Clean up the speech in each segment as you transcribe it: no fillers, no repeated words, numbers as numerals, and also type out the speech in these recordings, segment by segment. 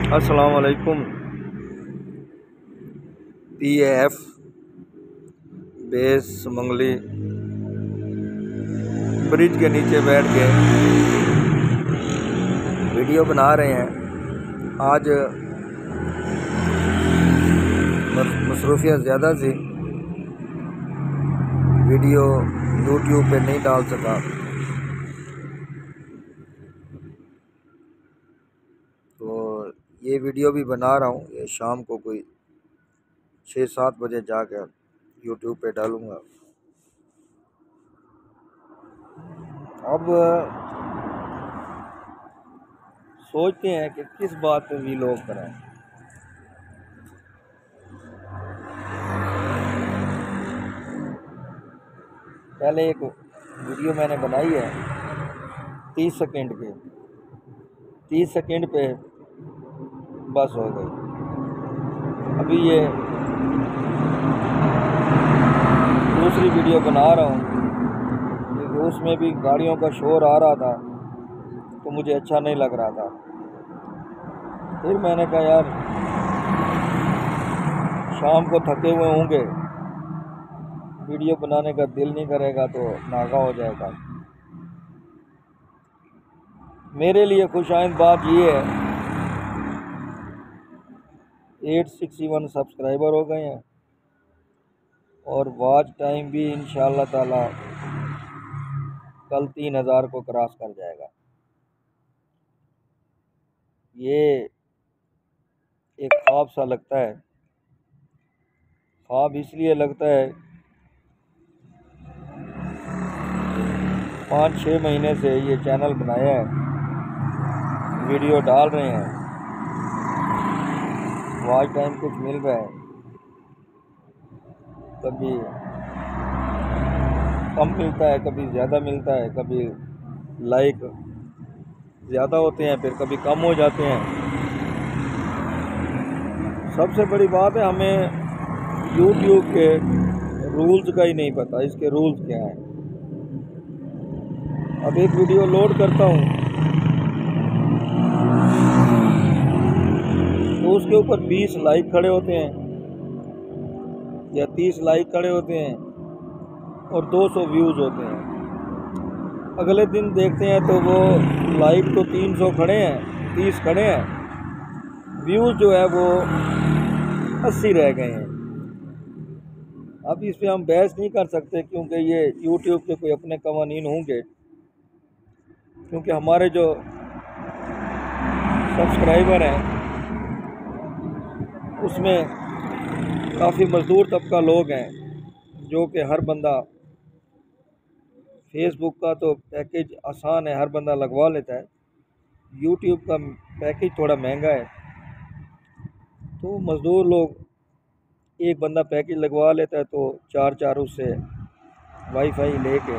अस्सलाम वालेकुम। PAF base सुमंगली bridge के नीचे बैठ के वीडियो बना रहे हैं। आज मसरूफियत ज़्यादा थी, वीडियो YouTube पे नहीं डाल सका। तो ये वीडियो भी बना रहा हूँ, ये शाम को कोई 6-7 बजे जाकर YouTube पे डालूँगा। अब सोचते हैं कि किस बात पे व्लॉग करें। पहले एक वीडियो मैंने बनाई है 30 सेकंड की, 30 सेकंड पे बस हो गई। अभी ये दूसरी वीडियो बना रहा हूँ क्योंकि उसमें भी गाड़ियों का शोर आ रहा था तो मुझे अच्छा नहीं लग रहा था। फिर मैंने कहा यार शाम को थके हुए होंगे, वीडियो बनाने का दिल नहीं करेगा तो नागा हो जाएगा। मेरे लिए खुशाइंद बात ये है 861 सब्सक्राइबर हो गए हैं और वॉच टाइम भी इंशाअल्लाह ताला कल 3000 को क्रॉस कर जाएगा। ये एक ख्वाब सा लगता है। ख्वाब इसलिए लगता है 5-6 महीने से ये चैनल बनाया है, वीडियो डाल रहे हैं, वॉच टाइम कुछ मिल रहा है, कभी कम मिलता है, कभी ज़्यादा मिलता है, कभी लाइक ज़्यादा होते हैं, फिर कभी कम हो जाते हैं। सबसे बड़ी बात है हमें YouTube के रूल्स का ही नहीं पता, इसके रूल्स क्या हैं। अब एक वीडियो लोड करता हूँ तो उसके ऊपर 20 लाइक खड़े होते हैं या 30 लाइक खड़े होते हैं और 200 व्यूज़ होते हैं। अगले दिन देखते हैं तो वो लाइक तो 300 खड़े हैं, 30 खड़े हैं, व्यूज़ जो है वो 80 रह गए हैं। अब इस पे हम बहस नहीं कर सकते क्योंकि ये YouTube के कोई अपने कवानीन होंगे, क्योंकि हमारे जो सब्सक्राइबर हैं उसमें काफ़ी मज़दूर तबका लोग हैं जो कि हर बंदा फेसबुक का तो पैकेज आसान है, हर बंदा लगवा लेता है। YouTube का पैकेज थोड़ा महंगा है तो मज़दूर लोग एक बंदा पैकेज लगवा लेता है तो 4 उससे वाईफाई लेके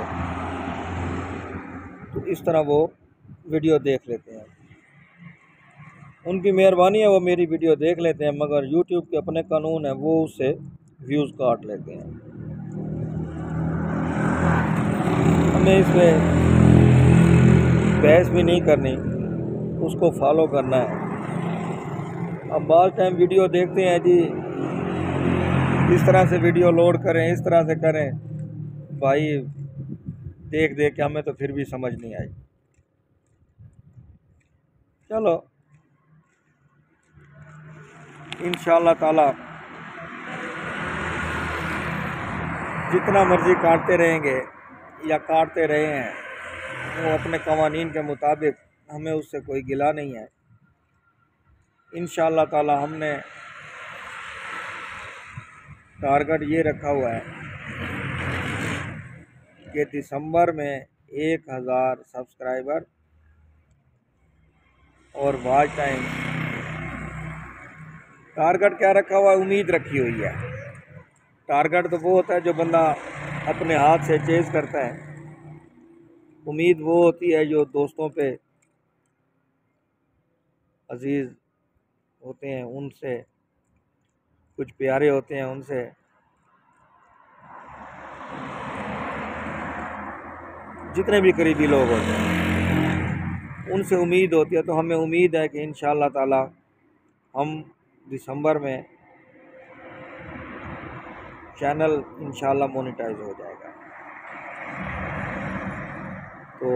तो इस तरह वो वीडियो देख लेते हैं। उनकी मेहरबानी है, वो मेरी वीडियो देख लेते हैं, मगर YouTube के अपने कानून है, वो उससे व्यूज़ काट लेते हैं। हमें इस पर बहस भी नहीं करनी, उसको फॉलो करना है। अब बात टाइम वीडियो देखते हैं जी इस तरह से वीडियो लोड करें, इस तरह से करें, भाई देख देख के हमें तो फिर भी समझ नहीं आई। चलो इंशाअल्लाह ताला जितना मर्ज़ी काटते रहेंगे या काटते रहे हैं, वो अपने कवानीन के मुताबिक, हमें उससे कोई गिला नहीं है। इंशाअल्लाह ताला हमने टारगेट ये रखा हुआ है कि दिसंबर में 1000 सब्सक्राइबर और वॉच टाइम। टारगेट क्या रखा हुआ है, उम्मीद रखी हुई है। टारगेट तो वो होता है जो बंदा अपने हाथ से चेज़ करता है, उम्मीद वो होती है जो दोस्तों पे अजीज़ होते हैं, उनसे कुछ प्यारे होते हैं, उनसे जितने भी करीबी लोग होते हैं उनसे उम्मीद होती है। तो हमें उम्मीद है कि इंशाअल्लाह ताला हम दिसंबर में चैनल इंशाल्लाह मोनेटाइज हो जाएगा। तो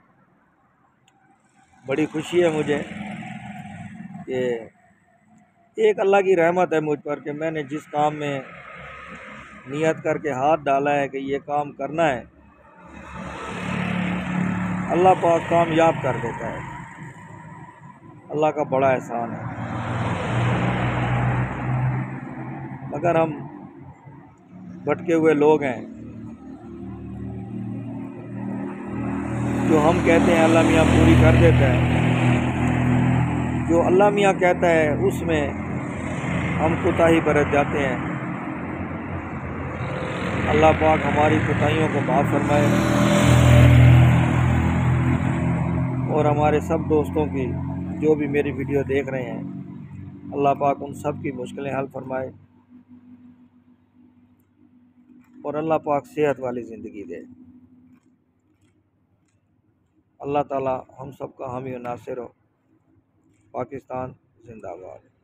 बड़ी खुशी है मुझे कि एक अल्लाह की रहमत है मुझ पर कि मैंने जिस काम में नियत करके हाथ डाला है कि ये काम करना है, अल्लाह पाक कामयाब कर देता है। अल्लाह का बड़ा एहसान है। अगर हम भटके हुए लोग हैं, जो हम कहते हैं अल्लाह मियाँ पूरी कर देता है, जो अल्लाह मियाँ कहता है उसमें हम कोताही बरत जाते हैं। अल्लाह पाक हमारी कोताहियों को माफ़ फरमाए और हमारे सब दोस्तों की जो भी मेरी वीडियो देख रहे हैं, अल्लाह पाक उन सब की मुश्किलें हल फरमाए और अल्लाह पाक सेहत वाली ज़िंदगी दे। अल्लाह ताला हम सब का हामी और नासिर हो। पाकिस्तान जिंदाबाद।